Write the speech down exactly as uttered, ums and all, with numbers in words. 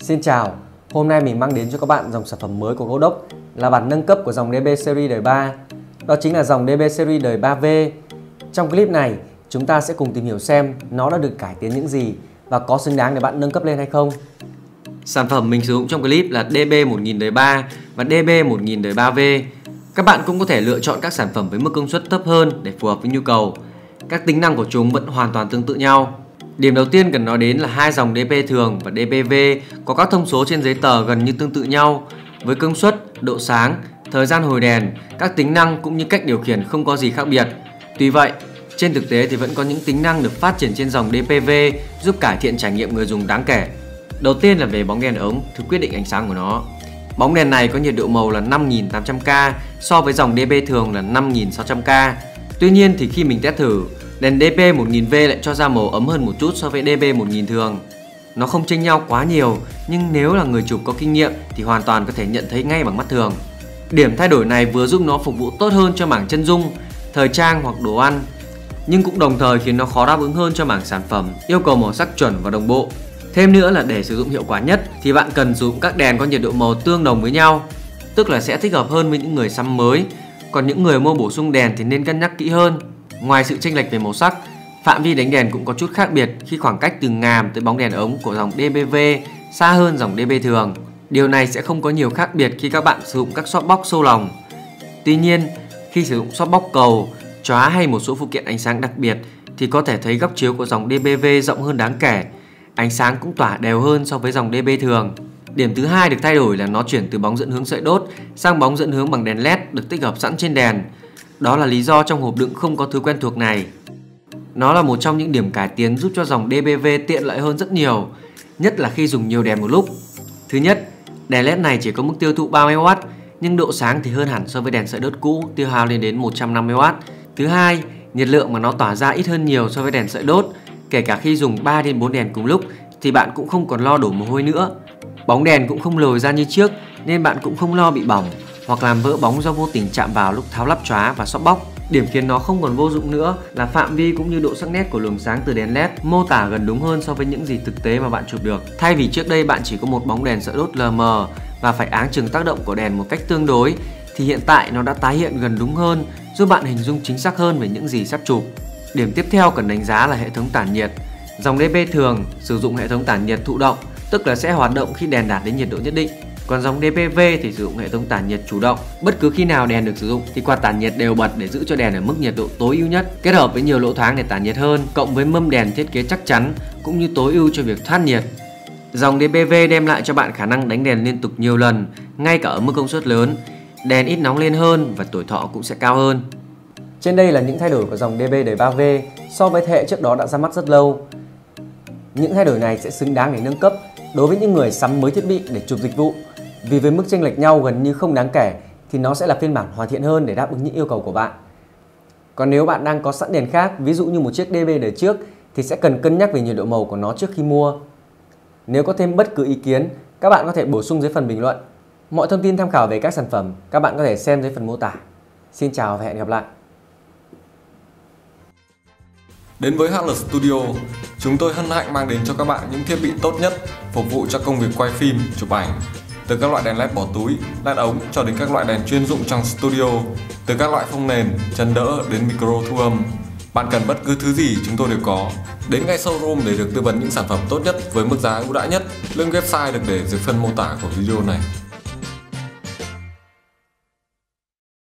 Xin chào, hôm nay mình mang đến cho các bạn dòng sản phẩm mới của Godox là bản nâng cấp của dòng đê bê Series đời ba. Đó chính là dòng đê bê Series đời ba V. Trong clip này, chúng ta sẽ cùng tìm hiểu xem nó đã được cải tiến những gì và có xứng đáng để bạn nâng cấp lên hay không. Sản phẩm mình sử dụng trong clip là đê bê một nghìn đời ba và đê bê một nghìn đời ba V. Các bạn cũng có thể lựa chọn các sản phẩm với mức công suất thấp hơn để phù hợp với nhu cầu. Các tính năng của chúng vẫn hoàn toàn tương tự nhau. Điểm đầu tiên cần nói đến là hai dòng đê bê thường và đê bê V có các thông số trên giấy tờ gần như tương tự nhau, với công suất, độ sáng, thời gian hồi đèn, các tính năng cũng như cách điều khiển không có gì khác biệt. Tuy vậy, trên thực tế thì vẫn có những tính năng được phát triển trên dòng đê bê V giúp cải thiện trải nghiệm người dùng đáng kể. Đầu tiên là về bóng đèn ống, thứ quyết định ánh sáng của nó. Bóng đèn này có nhiệt độ màu là năm nghìn tám trăm K so với dòng đê bê thường là năm nghìn sáu trăm K. Tuy nhiên thì khi mình test thử, đèn đê bê một nghìn V lại cho ra màu ấm hơn một chút so với đê bê một nghìn thường. Nó không chênh nhau quá nhiều, nhưng nếu là người chụp có kinh nghiệm thì hoàn toàn có thể nhận thấy ngay bằng mắt thường. Điểm thay đổi này vừa giúp nó phục vụ tốt hơn cho mảng chân dung, thời trang hoặc đồ ăn, nhưng cũng đồng thời khiến nó khó đáp ứng hơn cho mảng sản phẩm yêu cầu màu sắc chuẩn và đồng bộ. Thêm nữa là để sử dụng hiệu quả nhất thì bạn cần sử dụng các đèn có nhiệt độ màu tương đồng với nhau, tức là sẽ thích hợp hơn với những người sắm mới, còn những người mua bổ sung đèn thì nên cân nhắc kỹ hơn. Ngoài sự chênh lệch về màu sắc, phạm vi đánh đèn cũng có chút khác biệt khi khoảng cách từ ngàm tới bóng đèn ống của dòng đê bê V xa hơn dòng đê bê thường. Điều này sẽ không có nhiều khác biệt khi các bạn sử dụng các softbox sâu lòng. Tuy nhiên, khi sử dụng softbox cầu, chóa hay một số phụ kiện ánh sáng đặc biệt thì có thể thấy góc chiếu của dòng đê bê V rộng hơn đáng kể. Ánh sáng cũng tỏa đều hơn so với dòng đê bê thường. Điểm thứ hai được thay đổi là nó chuyển từ bóng dẫn hướng sợi đốt sang bóng dẫn hướng bằng đèn led được tích hợp sẵn trên đèn. Đó là lý do trong hộp đựng không có thứ quen thuộc này. Nó là một trong những điểm cải tiến giúp cho dòng đê bê V tiện lợi hơn rất nhiều, nhất là khi dùng nhiều đèn một lúc. Thứ nhất, đèn led này chỉ có mức tiêu thụ ba mươi oát, nhưng độ sáng thì hơn hẳn so với đèn sợi đốt cũ, tiêu hao lên đến một trăm năm mươi oát. Thứ hai, nhiệt lượng mà nó tỏa ra ít hơn nhiều so với đèn sợi đốt. Kể cả khi dùng ba đến bốn đèn cùng lúc thì bạn cũng không còn lo đổ mồ hôi nữa. Bóng đèn cũng không lồi ra như trước nên bạn cũng không lo bị bỏng hoặc làm vỡ bóng do vô tình chạm vào lúc tháo lắp chóa và softbox. Điểm khiến nó không còn vô dụng nữa là phạm vi cũng như độ sắc nét của luồng sáng từ đèn led mô tả gần đúng hơn so với những gì thực tế mà bạn chụp được. Thay vì trước đây bạn chỉ có một bóng đèn sợi đốt lờ mờ và phải áng chừng tác động của đèn một cách tương đối, thì hiện tại nó đã tái hiện gần đúng hơn, giúp bạn hình dung chính xác hơn về những gì sắp chụp. Điểm tiếp theo cần đánh giá là hệ thống tản nhiệt. Dòng đê bê thường sử dụng hệ thống tản nhiệt thụ động, tức là sẽ hoạt động khi đèn đạt đến nhiệt độ nhất định. Còn dòng đê bê V thì sử dụng hệ thống tản nhiệt chủ động. Bất cứ khi nào đèn được sử dụng thì quạt tản nhiệt đều bật để giữ cho đèn ở mức nhiệt độ tối ưu nhất, kết hợp với nhiều lỗ thoáng để tản nhiệt hơn, cộng với mâm đèn thiết kế chắc chắn cũng như tối ưu cho việc thoát nhiệt. Dòng đê bê V đem lại cho bạn khả năng đánh đèn liên tục nhiều lần, ngay cả ở mức công suất lớn. Đèn ít nóng lên hơn và tuổi thọ cũng sẽ cao hơn. Trên đây là những thay đổi của dòng đê bê đời ba V so với thế hệ trước đó đã ra mắt rất lâu. Những thay đổi này sẽ xứng đáng để nâng cấp đối với những người sắm mới thiết bị để chụp dịch vụ. Vì với mức chênh lệch nhau gần như không đáng kể thì nó sẽ là phiên bản hoàn thiện hơn để đáp ứng những yêu cầu của bạn. Còn nếu bạn đang có sẵn đèn khác, ví dụ như một chiếc đê bê đời trước, thì sẽ cần cân nhắc về nhiệt độ màu của nó trước khi mua. Nếu có thêm bất cứ ý kiến, các bạn có thể bổ sung dưới phần bình luận. Mọi thông tin tham khảo về các sản phẩm các bạn có thể xem dưới phần mô tả. Xin chào và hẹn gặp lại. Đến với hát lờ Studio, chúng tôi hân hạnh mang đến cho các bạn những thiết bị tốt nhất phục vụ cho công việc quay phim, chụp ảnh. Từ các loại đèn led bỏ túi, led ống cho đến các loại đèn chuyên dụng trong studio, từ các loại phông nền, chân đỡ đến micro thu âm. Bạn cần bất cứ thứ gì chúng tôi đều có. Đến ngay showroom để được tư vấn những sản phẩm tốt nhất với mức giá ưu đãi nhất. Link website được để dưới phần mô tả của video này.